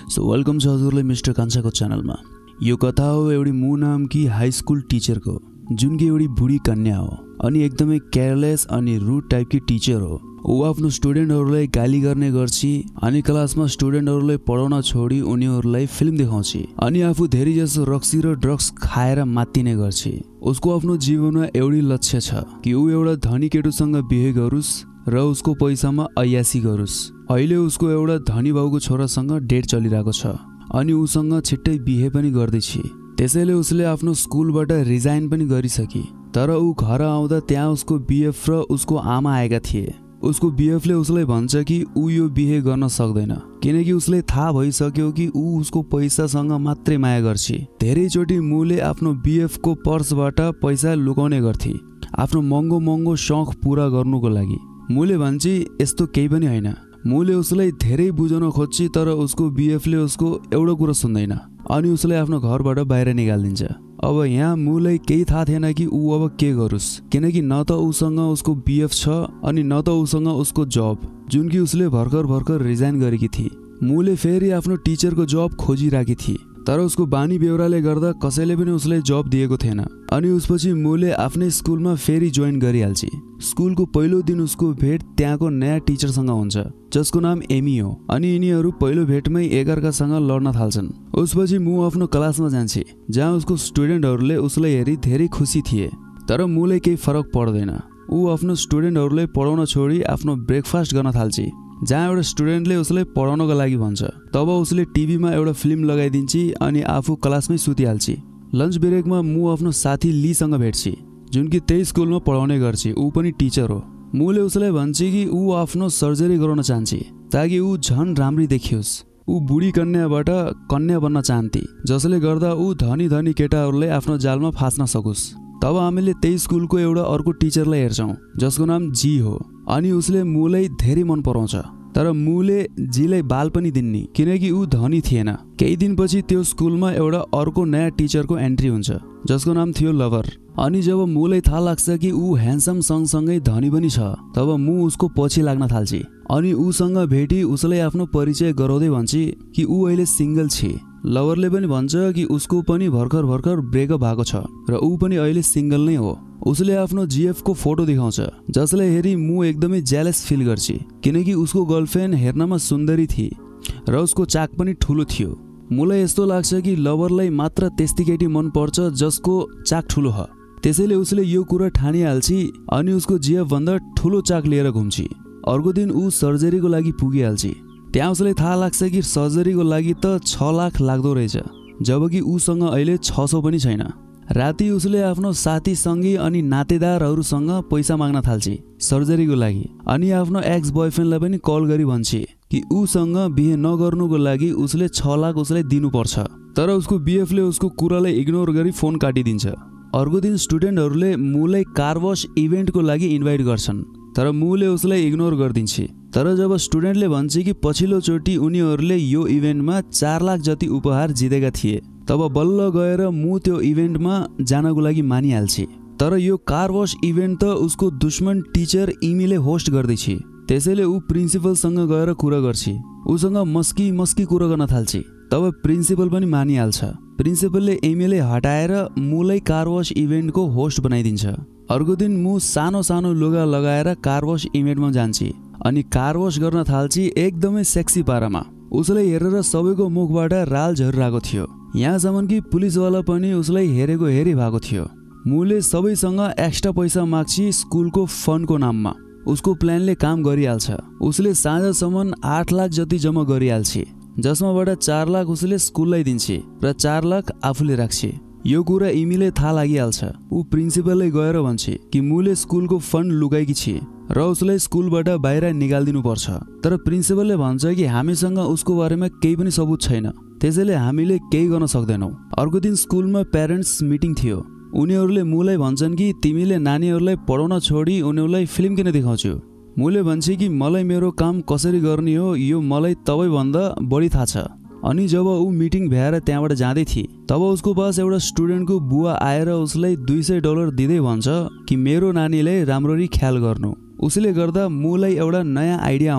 So welcome छ हजुरलाई mister कान्छाको च्यानलमा। यो कथा हो एउटी मु नामकी हाई स्कुल टिचरको, जुनकी एउटी बुढी कन्या हो अनि एकदमै केयरलेस अनि रुड टाइपकी टिचर हो। ऊ आफ्नो स्टुडेन्टहरूलाई गाली गर्ने गर्छी अनि क्लासमा स्टुडेन्टहरूलाई पढाउन छोडी उनीहरूलाई फिल्म देखाउँछी अनि आफू धेरै जसो रक्सी र ड्रग्स खाएर मात्तिने गर्छी। उसको आफ्नो जीवनमा एउटै लक्ष्य छ कि ऊ एउटा धनी केटुसँग बिहे गरोस् र उसको पैसामा अयासी गरोस्। अहिले उसको एउटा धनी बाउको छोरासँग डेट चलिरहेको छ अनि उसँग छिट्टै बिहे पनि गर्दैछ। त्यसैले उसले आफ्नो स्कुलबाट रिजाइन पनि गरिसकी। तर ऊ घर आउँदा त्यहाँ उसको बीएफ र उसको आमा आएका थिए। उसको बीएफले उसलाई भन्छ कि ऊ यो बिहे गर्न सक्दैन किनकि उसले थाहा भइसक्यो कि ऊ उसको पैसासँग मात्रै माया गर्छ। धेरैचोटि मुले आफ्नो बीएफको पर्सबाट पैसा लुकाउने गर्थे आफ्नो महँगो महँगो शौक पूरा गर्नुको लागि। मुले भन्छी यस्तो केही पनि होइन। मुले उसलाई धेरै बुझाउन खोज्छ तर उसको बीएफले उसको एउटा कुरा सुन्दैन अनि उसलाई आफ्नो घरबाट बाहिर निकालिदिन्छ। अब यहाँ मुलाई केही थाहा थिएन कि ऊ अब के गरोस् किनकि न त उसँग उसको बीएफ छ अनि न त उसँग उसको जब, जुन कि उसले भर्खर रिजाइन गरेकी थिए। मुले फेरि आफ्नो टिचरको जब खोजिराखी थिए तर उसको बानी बेहोराले गर्दा कसैले पनि उसलाई जब दिएको थिएन अनि उसपछि मुले आफ्नै स्कुलमा फेरि जोइन गरिहाल्छ। स्कुलको पहिलो दिन उसको भेट त्यहाँको नयाँ टिचरसँग हुन्छ जसको नाम एमी हो अनि यिनीहरू पहिलो भेटमै एकअर्कासँग लड्न थाल्छन्। उसपछि मु आफ्नो क्लासमा जान्छ जहाँ उसको स्टुडेन्टहरूले उसलाई हेरी धेरै खुसी थिए तर मुलाई केही फरक पर्दैन। ऊ आफ्नो स्टुडेन्टहरूलाई पढाउन छोडी आफ्नो ब्रेकफास्ट गर्न थाल्छ जहाँ एउटा स्टुडेन्टले उसलाई पढाउनको लागि भन्छ। तब उसले टिभीमा एउटा फिल्म लगाइदिन्छ अनि आफू क्लासमै सुतिहाल्छ। लन्च ब्रेकमा मु आफ्नो साथी लीसँग भेट्छ जुन कि त्यही स्कुलमा पढाउने गर्छ। ऊ पनि टिचर हो। मुले उसलाई भन्छ कि ऊ आफ्नो सर्जरी गराउन चाहन्छ ताकि ऊ झन् राम्री देखियोस्। ऊ बुढी कन्याबाट कन्या बन्न चाहन्थे जसले गर्दा ऊ धनी धनी केटाहरूलाई आफ्नो जालमा फास्न सकोस्। तब हामीले त्यही स्कुलको एउटा अर्को टिचरलाई हेर्छौँ जसको नाम जी हो अनि उसले मुलाई धेरै मन पराउँछ तर मुले जीलाई बाल पनि दिन्नी किनकि ऊ धनी थिएन। केही दिनपछि त्यो स्कुलमा एउटा अर्को नयाँ टिचरको एन्ट्री हुन्छ जसको नाम थियो लभर अनि जब मुलाई थाहा लाग्छ कि ऊ ह्यान्डसम सँगसँगै धनी पनि छ तब मु उसको पछि लाग्न थाल्छ अनि उसँग भेटी उसलाई आफ्नो परिचय गराउँदै भन्छ कि ऊ अहिले सिंगल छ। लभरले पनि भन्छ कि उसको पनि भर्खर ब्रेकअप भएको छ र ऊ पनि अहिले सिंगल नै हो। उसले आफ्नो जीएफ को फोटो देखाउँछ जसलाई हेरी मु एकदमै जेलस फिल गर्छ किनकि उसको गर्लफ्रेन्ड हेर्नमा सुन्दरी थिए र उसको चाक पनि ठुलो थियो। मुलाई यस्तो लाग्छ कि लभरलाई मात्र त्यस्ती केटी मन पर्छ जसको चाक ठुलो हो। त्यसैले उसले यो कुरा ठानिहाल्छ अनि उसको जीएफ भन्दा ठुलो चाक लिएर घुम्छ। अर्को दिन ऊ सर्जरीको लागि पुगिहाल्छ। त्यहाँ उसलाई थाहा लाग्छ कि सर्जरीको लागि त 6 लाख लाग्दो रहेछ जबकि उसँग अहिले 600 पनि छैन। राति उसले आफ्नो साथी सँगी अनि नातेदारहरूसँग पैसा माग्न थाल्छ सर्जरीको लागि अनि आफ्नो एक्स बोयफ्रेन्डलाई पनि कल गरी भन्छ कि उसँग बिहे नगर्नुको लागि उसले 6 लाख उसलाई दिनुपर्छ। तर उसको बीएफले उसको कुरालाई इग्नोर गरी फोन काटिदिन्छ। अर्को दिन स्टुडेन्टहरूले मुलाई कार वाश इभेन्टको लागि इन्भाइट गर्छन् तर मुले उसलाई इग्नोर गरिदिन्छ। तर जब स्टुडेन्टले भन्छ कि पछिल्लो चोटि उनीहरूले यो इभेन्टमा 4 लाख जति उपहार जितेका थिए तब बल्ल गएर मु त्यो इभेन्टमा जानको लागि मानिहाल्छ। तर यो कार वाश इभेन्ट त उसको दुश्मन टिचर इमीले होस्ट गर्दैछ। त्यसैले ऊ प्रिन्सिपलसँग गएर कुरा गर्छ। उसँग मस्की कुरा गर्न थाल्छ। तब प्रिन्सिपल पनि मानिहाल्छ। प्रिन्सिपलले एमीले हटाएर मुलाई कार वाश इभेन्टको होस्ट बनाइदिन्छ। अर्को दिन मु सानो लुगा लगाएर कार वाश इभेन्टमा जान्छ अनि कार वाश गर्न थाल्छ एकदमै सेक्सी पारामा। उसलाई हेरेर सबैको मुखबाट राल झरिरहेको थियो। यहाँसम्म कि पुलिसवाला पनि उसलाई हेरेको हेरी भएको थियो। मुले सबैसँग एक्स्ट्रा पैसा माग्छ स्कुलको फन्डको नाममा। उसको प्लानले काम गरिहाल्छ। उसले साँझसम्म 8 लाख जति जम्मा गरिहाल्छ जसमाबाट 4 लाख उसले स्कुललाई दिन्छ र 4 लाख आफूले राख्छ। यो कुरा इमीले थाहा लागिहाल्छ। ऊ प्रिन्सिपलले गएर भन्छ कि मुले स्कुलको फन्ड लुकाएकी छ र उसलाई स्कुलबाट बाहिर निकालिदिनु पर्छ। तर प्रिन्सिपलले भन्छ कि हामीसँग उसको बारेमा केही पनि सबुत छैन त्यसैले हामीले केही गर्न सक्दैनौँ। अर्को दिन स्कुलमा प्यारेन्ट्स मिटिङ थियो। उनीहरूले मुलाई भन्छन् कि तिमीले नानीहरूलाई पढाउन छोडी उनीहरूलाई फिल्म किन देखाउँछौ। मुले भन्छ कि मलाई मेरो काम कसरी गर्ने हो यो मलाई तपाईभन्दा बढी थाहा छ। अनि जब ऊ मिटिङ भ्याएर त्यहाँबाट जाँदै थिए तब उसको पास एउटा स्टुडेन्टको बुवा आएर उसलाई $200 दिँदै भन्छ कि मेरो नानीलाई राम्ररी ख्याल गर्नु। उसले गर्दा मुलाई एउटा नयाँ आइडिया आउँछ।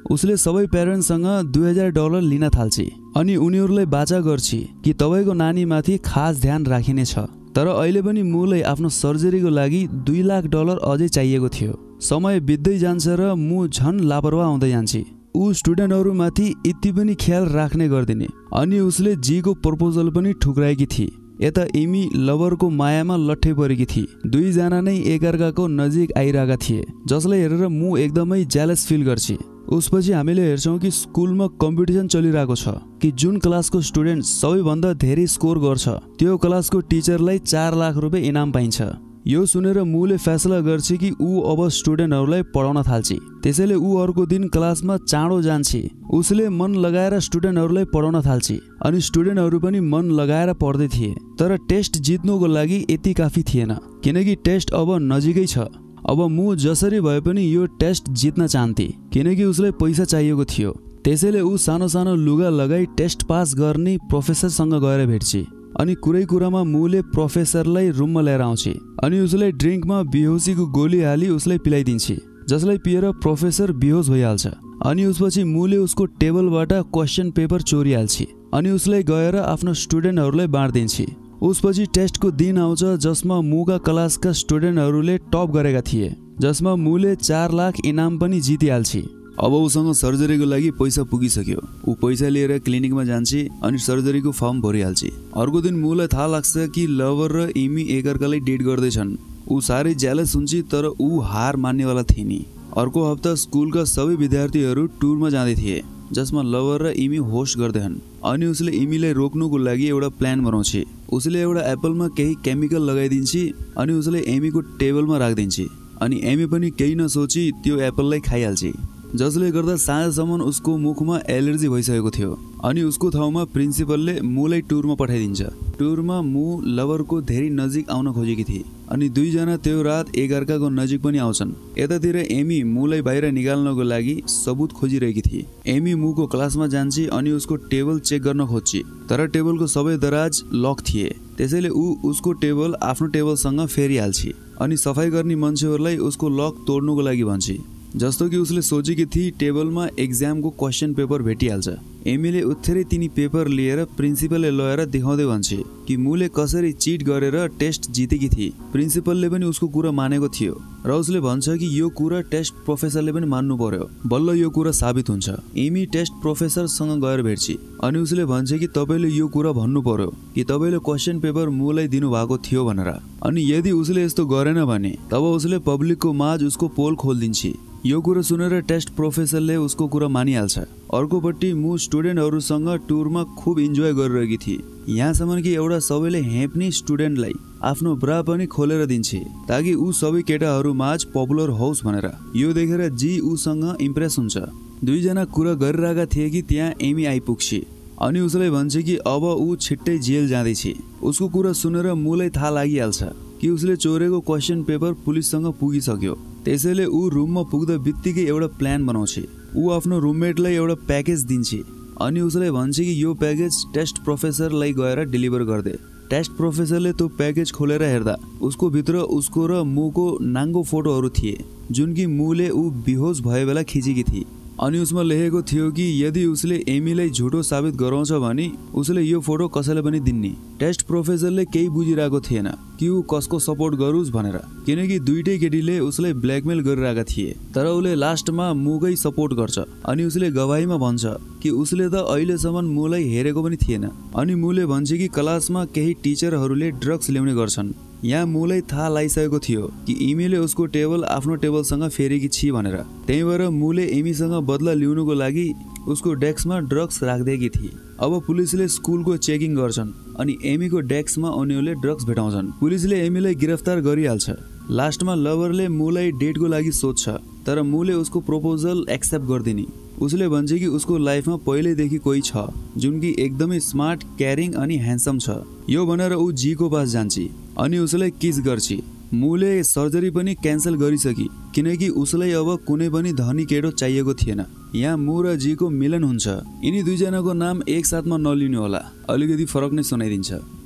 उसले सबै प्यारेन्ट्ससँग $2000 लिन थाल्छ अनि उनीहरूलाई बाचा गर्छ कि तपाईको नानीमाथि खास ध्यान राखिनेछ। तर अहिले पनि मुलाई आफ्नो सर्जरीको लागि $2 लाख अझै चाहिएको थियो। समय बित्दै जान्छ र मु झन लापरवाह हुँदै जान्छ। ऊ स्टुडेन्टहरुमाथि यति पनि ख्याल राख्ने गर्दिने अनि उसले जीको प्रपोजल पनि ठुक्राएकी थिए। यता एमी लभरको मायामा लट्ठै परेकी थिए। दुईजना नै एकअर्काको नजिक आइरहेका थिए, जसलाई हेरेर मु एकदमै जेलस फिल गर्छ। उसपछि हामीले हेर्छौं कि स्कुलमा कम्पिटिसन चलिरहेको छ कि जुन क्लासको स्टुडेन्ट सबैभन्दा धेरै स्कोर गर्छ त्यो क्लासको टिचरलाई $4 लाख इनाम पाइन्छ। यो सुनेर मुले फैसला गर्छ कि ऊ अब स्टुडेन्टहरुलाई पढाउन थाल्छ। त्यसैले ऊ अर्को दिन क्लासमा चाँडो जान्छ। उसले मन लगाएर स्टुडेन्टहरुलाई पढाउन थाल्छ अनि स्टुडेन्टहरु पनि मन लगाएर पढ्दै थिए। तर टेस्ट जित्नुको लागि यति काफी थिएन, किनकि टेस्ट अब नजिकै छ। अब मु जसरी भए पनि यो टेस्ट जित्न चाहन्थे, किनकि उसलाई पैसा चाहिएको थियो। त्यसैले ऊ सानो सानो लुगा लगाई टेस्ट पास गर्ने प्रोफेसरसँग गएर भेट्छ अनि कुरै कुरामा मुले प्रोफेसरलाई रुममा लिएर आउँछ अनि उसलाई ड्रिंकमा बेहोसीको गोली हाली उसलाई पिलाइदिन्छ, जसलाई पिएर प्रोफेसर बेहोस भइहाल्छ। अनि उसपछि मुले उसको टेबलबाट क्वेशन पेपर चोरिहाल्छ अनि उसलाई गएर आफ्नो स्टुडेन्टहरुलाई बाँड्दिन्छ। उसपछि टेस्टको दिन आउँछ जसमा मुका क्लासका स्टुडेन्टहरुले टप गरेका थिए, जसमा मुले $4 लाख इनाम पनि जितिहाल्छ। अब उसँग सर्जरीको लागि पैसा पुगिसक्यो। ऊ पैसा लिएर क्लिनिकमा जान्छ अनि सर्जरीको फर्म भरिहाल्छ। अर्को दिन मुलाई थाहा लाग्छ कि लभर र एमी एकअर्कालाई डेट गर्दैछन्। ऊ साह्रै जेलस हुन्छ, तर ऊ हार मान्नेवाला थिएन। अर्को हप्ता स्कुलका सबै विद्यार्थीहरू टुरमा जाँदै थिए, जसमा लभर र एमी होस्ट गर्दैछन्। अनि उसले एमीलाई रोक्नुको लागि एउटा प्लान बनाउँछ। उसले एउटा एप्पलमा केही केमिकल लगाइदिन्छ अनि उसले एमीको टेबलमा राख्दिन्छ अनि एमी पनि केही नसोची त्यो एप्पललाई खाइहाल्छ, जसले गर्दा साँझसम्म उसको मुखमा एलर्जी भइसकेको थियो। अनि उसको ठाउँमा प्रिन्सिपलले मुलाई टुरमा पठाइदिन्छ। टुरमा मु लभरको धेरै नजिक आउन खोजेकी थिए अनि दुईजना त्यो रात एकअर्काको नजिक पनि आउँछन्। यतातिर एमी मुलाई बाहिर निकाल्नको लागि सबुत खोजिरहेकी थिए। एमी मुको क्लासमा जान्छ अनि उसको टेबल चेक गर्न खोज्छ, तर टेबलको सबै दराज लक थिए। त्यसैले ऊ उसको टेबल आफ्नो टेबलसँग फेरिहाल्छ अनि सफाई गर्ने मान्छेहरूलाई उसको लक तोड्नुको लागि भन्छ। जस्तो कि उसले सोचेकी थिए टेबलमा एक्जामको क्वेशन पेपर भेटिहाल्छ। एमीले उत्थेरै तिनी पेपर लिएर प्रिन्सिपलले लगेर देखाउँदै भन्छ कि मुले कसरी चिट गरेर टेस्ट जितेकी थिए। प्रिन्सिपलले पनि उसको कुरा मानेको थियो र उसले भन्छ कि यो कुरा टेस्ट प्रोफेसरले पनि मान्नु पर्यो, बल्ल यो कुरा साबित हुन्छ। एमी टेस्ट प्रोफेसरसँग गएर भेट्छ अनि उसले भन्छ कि तपाईले यो कुरा भन्नु पर्यो कि तपाईले क्वेशन पेपर मुलाई दिनुभएको थियो भनेर। अनि यदि उसले यस्तो गरेन भने तब उसले पब्लिकको माझ उसको पोल खोलिदिन्छ। यो कुरा सुनेर टेस्ट प्रोफेसरले उसको कुरा मानिहाल्छ। अर्कोपट्टि मु स्टुडेन्टहरुसँग टुरमा खूब इन्जोय गरिरहेकी थिए, यहाँसम्म कि एउटा सबैले हेप्ने स्टुडेन्टलाई आफ्नो ब्रा पनि खोलेर दिन्छ ताकि ऊ सबै केटाहरू माझ पपुलर होस् भनेर। यो देखेर जी उसँग इम्प्रेस हुन्छ। दुईजना कुरा गरिरहेका थिए कि त्यहाँ एमी आइपुग्छ अनि उसलाई भन्छ कि अब ऊ छिट्टै जेल जाँदैछ। उसको कुरा सुनेर मुलाई थाहा लागिहाल्छ कि उसले चोरेको क्वेशन पेपर पुलिससँग पुगिसक्यो। त्यसैले ऊ रुममा पुग्दा बित्तिकै एउटा प्लान बनाउँछ। ऊ आफ्नो रुममेटलाई एउटा प्याकेज दिन्छ अनि उसलाई भन्छ कि यो प्याकेज टेस्ट प्रोफेसरलाई गएर डेलिभर गर्दे। टेस्ट प्रोफेसरले त्यो प्याकेज खोलेर हेर्दा उसको भित्र उसको र मुको नाङ्गो फोटोहरू थिए, जुन कि मुले ऊ बेहोस भए बेला खिचेकी थिए। अनि उसमा लेखेको थियो कि यदि उसले एमीलाई झुटो साबित गराउँछ भने उसले यो फोटो कसैलाई पनि दिन्ने। टेस्ट प्रोफेसरले केही बुझिरहेको थिएन कि ऊ कसको सपोर्ट गरोस् भनेर, किनकि दुईटै केटीले उसलाई ब्ल्याकमेल गरिरहेका थिए। तर उसले लास्टमा मुकै सपोर्ट गर्छ अनि उसले गवाहीमा भन्छ कि उसले त अहिलेसम्म मुलाई हेरेको पनि थिएन। अनि मुले भन्छ कि क्लासमा केही टिचरहरूले ड्रग्स ल्याउने गर्छन्। यहाँ मुलाई थाहा लागिसकेको थियो कि एमीले उसको टेबल आफ्नो टेबलसँग फेरेकी छी भनेर। त्यही भएर मुले एमीसँग बदला लिनुको लागि उसको डेस्कमा ड्रग्स राख्दिएकी थिए। अब पुलिसले स्कुलको चेकिङ गर्छन् अनि एमीको डेस्कमा उनीहरूले ड्रग्स भेटाउँछन्। पुलिसले एमीलाई गिरफ्तार गरिहाल्छ। लास्टमा लभरले मुलाई डेटको लागि सोध्छ, तर मुले उसको प्रपोजल एक्सेप्ट गर्दिनी। उसले भन्छ कि उसको लाइफमा पहिल्यैदेखि कोही छ जुन कि एकदमै स्मार्ट, केयरिङ अनि ह्यान्डसम छ। यो भनेर ऊ जीको पास जान्छ अनि उसलाई किस गर्छ। मुले सर्जरी पनि क्यान्सल गरिसकी किनकि उसलाई अब कुनै पनि धनी केटो चाहिएको थिएन। यहाँ मु र जीको मिलन हुन्छ। यिनी दुईजनाको नाम एक साथमा नलिनु होला, अलिकति फरक नै सुनाइदिन्छ।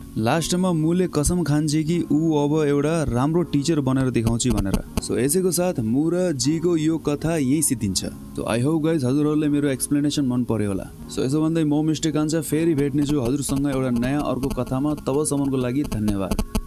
लास्टमा मुले कसम खान्छ कि ऊ अब एउटा राम्रो टिचर बनेर देखाउँछ भनेर। सो यसैको साथ मु र जीको यो कथा यही सिद्धिन्छ। सो आई होप गाइज हजुरहरूले मेरो एक्सप्लेनेसन मन पर्यो होला। सो यसो भन्दै म मिस्टर कान्छा फेरि भेट्नेछु हजुरसँग एउटा नयाँ अर्को कथामा। तबसम्मको लागि धन्यवाद।